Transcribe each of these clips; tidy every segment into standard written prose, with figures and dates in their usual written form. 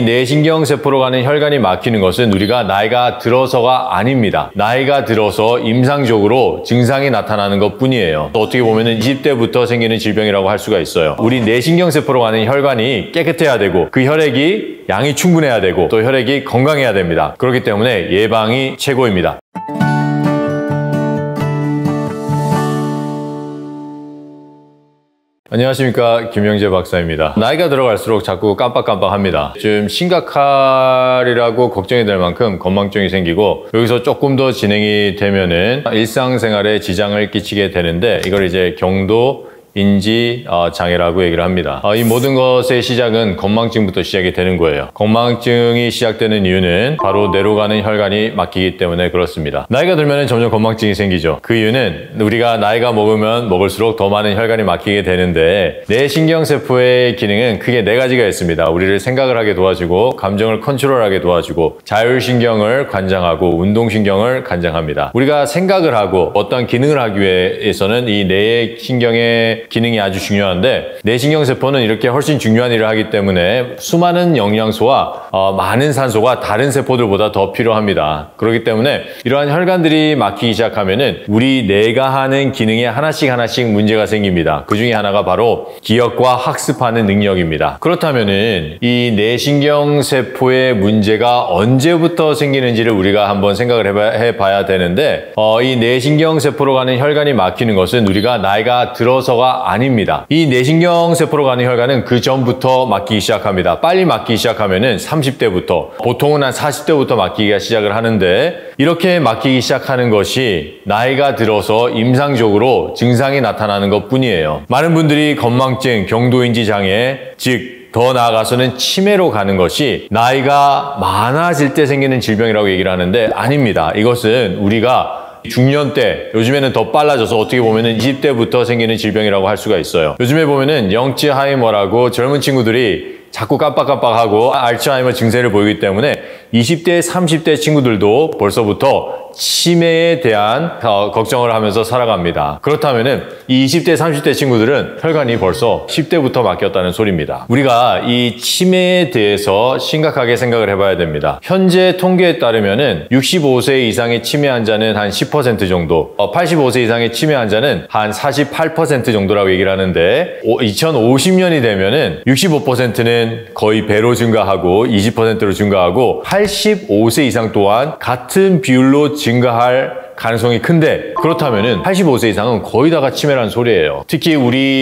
뇌신경세포로 가는 혈관이 막히는 것은 우리가 나이가 들어서가 아닙니다. 나이가 들어서 임상적으로 증상이 나타나는 것 뿐이에요. 어떻게 보면 20대부터 생기는 질병이라고 할 수가 있어요. 우리 뇌신경세포로 가는 혈관이 깨끗해야 되고 그 혈액이 양이 충분해야 되고 또 혈액이 건강해야 됩니다. 그렇기 때문에 예방이 최고입니다. 안녕하십니까, 김영재 박사입니다. 나이가 들어갈수록 자꾸 깜빡깜빡합니다. 좀 심각하리라고 걱정이 될 만큼 건망증이 생기고 여기서 조금 더 진행이 되면은 일상생활에 지장을 끼치게 되는데 이걸 이제 경도 인지 장애라고 얘기를 합니다. 이 모든 것의 시작은 건망증부터 시작이 되는 거예요. 건망증이 시작되는 이유는 바로 뇌로 가는 혈관이 막히기 때문에 그렇습니다. 나이가 들면 점점 건망증이 생기죠. 그 이유는 우리가 나이가 먹으면 먹을수록 더 많은 혈관이 막히게 되는데 뇌신경세포의 기능은 크게 4가지가 있습니다. 우리를 생각을 하게 도와주고 감정을 컨트롤하게 도와주고 자율신경을 관장하고 운동신경을 관장합니다. 우리가 생각을 하고 어떤 기능을 하기 위해서는 이 뇌신경의 기능이 아주 중요한데 뇌신경세포는 이렇게 훨씬 중요한 일을 하기 때문에 수많은 영양소와 많은 산소가 다른 세포들보다 더 필요합니다. 그렇기 때문에 이러한 혈관들이 막히기 시작하면은 우리 뇌가 하는 기능에 하나씩 문제가 생깁니다. 그 중에 하나가 바로 기억과 학습하는 능력입니다. 그렇다면은 이 뇌신경세포의 문제가 언제부터 생기는지를 우리가 한번 생각을 해봐야 되는데 이 뇌신경세포로 가는 혈관이 막히는 것은 우리가 나이가 들어서가 아닙니다. 이 뇌신경세포로 가는 혈관은 그 전부터 막히기 시작합니다. 빨리 막히기 시작하면은 30대부터, 보통은 한 40대부터 막히기가 시작을 하는데 이렇게 막히기 시작하는 것이 나이가 들어서 임상적으로 증상이 나타나는 것 뿐이에요. 많은 분들이 건망증, 경도인지 장애, 즉 더 나아가서는 치매로 가는 것이 나이가 많아질 때 생기는 질병이라고 얘기를 하는데 아닙니다. 이것은 우리가 중년 때, 요즘에는 더 빨라져서 어떻게 보면은 20대부터 생기는 질병이라고 할 수가 있어요. 요즘에 보면은 영치하이머라고 젊은 친구들이 자꾸 깜빡깜빡하고 알츠하이머 증세를 보이기 때문에 20대, 30대 친구들도 벌써부터 치매에 대한 걱정을 하면서 살아갑니다. 그렇다면은 이 20대, 30대 친구들은 혈관이 벌써 10대부터 막혔다는 소리입니다. 우리가 이 치매에 대해서 심각하게 생각을 해봐야 됩니다. 현재 통계에 따르면은 65세 이상의 치매 환자는 한 10% 정도, 85세 이상의 치매 환자는 한 48% 정도라고 얘기를 하는데 2050년이 되면은 65%는 거의 배로 증가하고 20%로 증가하고 85세 이상 또한 같은 비율로 증가할 가능성이 큰데 그렇다면은 85세 이상은 거의 다가 치매라는 소리예요. 특히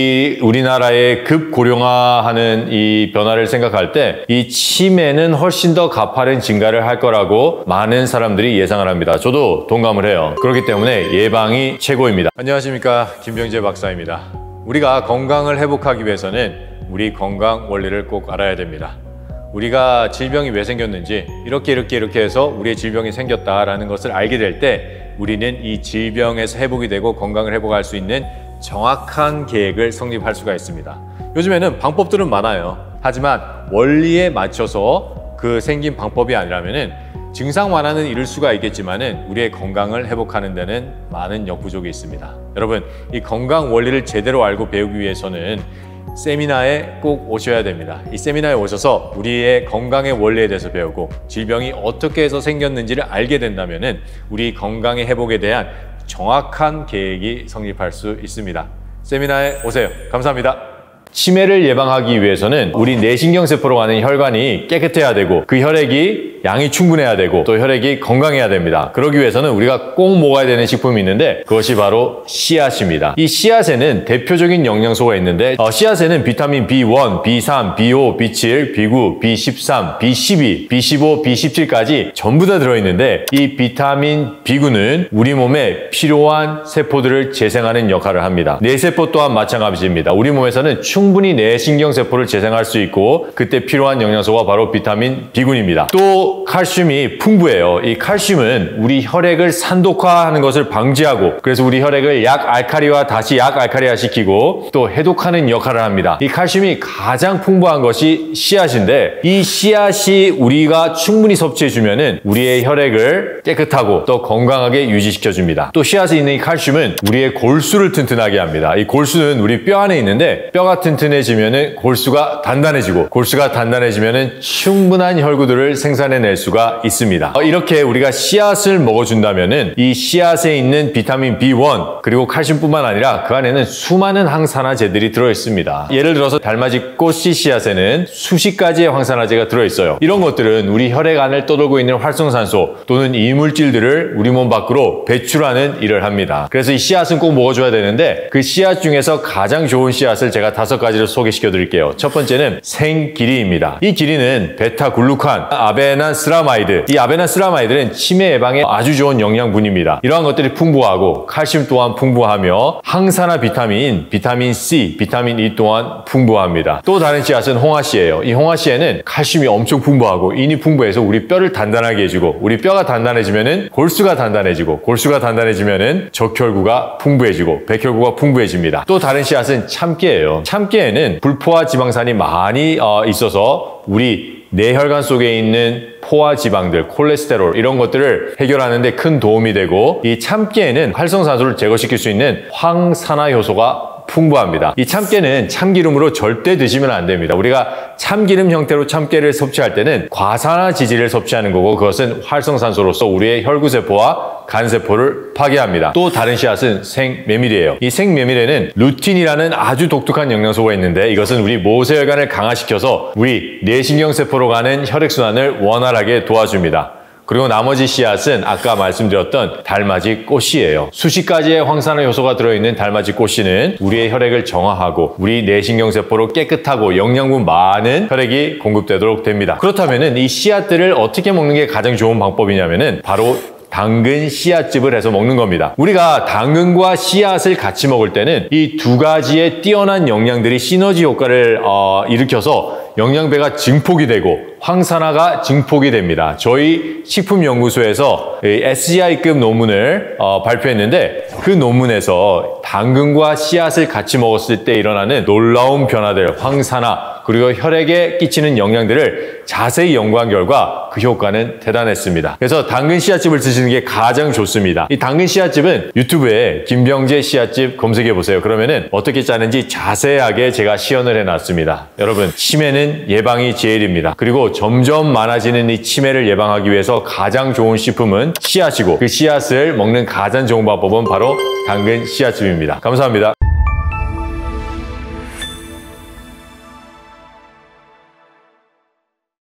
우리나라의 급고령화하는 이 변화를 생각할 때 이 치매는 훨씬 더 가파른 증가를 할 거라고 많은 사람들이 예상을 합니다. 저도 동감을 해요. 그렇기 때문에 예방이 최고입니다. 안녕하십니까, 김병재 박사입니다. 우리가 건강을 회복하기 위해서는 우리 건강 원리를 꼭 알아야 됩니다. 우리가 질병이 왜 생겼는지 이렇게 해서 우리의 질병이 생겼다라는 것을 알게 될 때 우리는 이 질병에서 회복이 되고 건강을 회복할 수 있는 정확한 계획을 성립할 수가 있습니다. 요즘에는 방법들은 많아요. 하지만 원리에 맞춰서 그 생긴 방법이 아니라면은 증상 완화는 이룰 수가 있겠지만은 우리의 건강을 회복하는 데는 많은 역부족이 있습니다. 여러분, 이 건강 원리를 제대로 알고 배우기 위해서는 세미나에 꼭 오셔야 됩니다. 이 세미나에 오셔서 우리의 건강의 원리에 대해서 배우고 질병이 어떻게 해서 생겼는지를 알게 된다면은 우리 건강의 회복에 대한 정확한 계획이 성립할 수 있습니다. 세미나에 오세요. 감사합니다. 치매를 예방하기 위해서는 우리 뇌신경세포로 가는 혈관이 깨끗해야 되고 그 혈액이 양이 충분해야 되고 또 혈액이 건강해야 됩니다. 그러기 위해서는 우리가 꼭 먹어야 되는 식품이 있는데 그것이 바로 씨앗입니다. 이 씨앗에는 대표적인 영양소가 있는데 씨앗에는 비타민 B1, B3, B5, B7, B9, B13, B12, B15, B17까지 전부 다 들어있는데 이 비타민 B9는 우리 몸에 필요한 세포들을 재생하는 역할을 합니다. 뇌세포 또한 마찬가지입니다. 우리 몸에서는 충분히 뇌신경세포를 재생할 수 있고 그때 필요한 영양소가 바로 비타민 B9입니다. 또 또 칼슘이 풍부해요. 이 칼슘은 우리 혈액을 산독화하는 것을 방지하고 그래서 우리 혈액을 약알칼리화 다시 약알칼리화 시키고 또 해독하는 역할을 합니다. 이 칼슘이 가장 풍부한 것이 씨앗인데 이 씨앗이 우리가 충분히 섭취해주면은 우리의 혈액을 깨끗하고 또 건강하게 유지시켜줍니다. 또 씨앗에 있는 이 칼슘은 우리의 골수를 튼튼하게 합니다. 이 골수는 우리 뼈 안에 있는데 뼈가 튼튼해지면은 골수가 단단해지고 골수가 단단해지면은 충분한 혈구들을 생산해낼 수가 있습니다. 이렇게 우리가 씨앗을 먹어준다면은 이 씨앗에 있는 비타민 B1 그리고 칼슘뿐만 아니라 그 안에는 수많은 항산화제들이 들어있습니다. 예를 들어서 달맞이 꽃씨 씨앗에는 수십 가지의 항산화제가 들어있어요. 이런 것들은 우리 혈액 안을 떠돌고 있는 활성산소 또는 이물질들을 우리 몸 밖으로 배출하는 일을 합니다. 그래서 이 씨앗은 꼭 먹어줘야 되는데 그 씨앗 중에서 가장 좋은 씨앗을 제가 5가지를 소개시켜 드릴게요. 첫 번째는 생기리입니다. 이 기리는 베타글루칸, 아베나스라마이드. 이 아베나스라마이드는 치매 예방에 아주 좋은 영양분입니다. 이러한 것들이 풍부하고 칼슘 또한 풍부하며 항산화 비타민, 비타민 C, 비타민 E 또한 풍부합니다. 또 다른 씨앗은 홍화씨예요. 이 홍화씨에는 칼슘이 엄청 풍부하고 인이 풍부해서 우리 뼈를 단단하게 해주고 우리 뼈가 단단해지면은 골수가 단단해지고 골수가 단단해지면은 적혈구가 풍부해지고 백혈구가 풍부해집니다. 또 다른 씨앗은 참깨예요. 참깨에는 불포화 지방산이 많이 있어서 우리 뇌혈관 속에 있는 포화 지방들, 콜레스테롤 이런 것들을 해결하는 데 큰 도움이 되고 이 참깨에는 활성산소를 제거시킬 수 있는 황산화 효소가 풍부합니다. 이 참깨는 참기름으로 절대 드시면 안 됩니다. 우리가 참기름 형태로 참깨를 섭취할 때는 과산화 지질을 섭취하는 거고 그것은 활성산소로서 우리의 혈구세포와 간세포를 파괴합니다. 또 다른 씨앗은 생메밀이에요. 이 생메밀에는 루틴이라는 아주 독특한 영양소가 있는데 이것은 우리 모세혈관을 강화시켜서 우리 뇌신경세포로 가는 혈액순환을 원활하게 도와줍니다. 그리고 나머지 씨앗은 아까 말씀드렸던 달맞이 꽃씨예요. 수십 가지의 황산화 효소가 들어있는 달맞이 꽃씨는 우리의 혈액을 정화하고 우리 뇌신경세포로 깨끗하고 영양분 많은 혈액이 공급되도록 됩니다. 그렇다면 이 씨앗들을 어떻게 먹는 게 가장 좋은 방법이냐면은 바로 당근 씨앗즙을 해서 먹는 겁니다. 우리가 당근과 씨앗을 같이 먹을 때는 이 두 가지의 뛰어난 영양들이 시너지 효과를 일으켜서 영양배가 증폭이 되고 황산화가 증폭이 됩니다. 저희 식품연구소에서 SGI급 논문을 발표했는데 그 논문에서 당근과 씨앗을 같이 먹었을 때 일어나는 놀라운 변화들, 황산화 그리고 혈액에 끼치는 영양들을 자세히 연구한 결과 그 효과는 대단했습니다. 그래서 당근 씨앗즙을 드시는 게 가장 좋습니다. 이 당근 씨앗즙은 유튜브에 김병재 씨앗즙 검색해 보세요. 그러면은 어떻게 짜는지 자세하게 제가 시연을 해놨습니다. 여러분, 치매는 예방이 제일입니다. 그리고 점점 많아지는 이 치매를 예방하기 위해서 가장 좋은 식품은 씨앗이고 그 씨앗을 먹는 가장 좋은 방법은 바로 당근 씨앗즙입니다. 감사합니다.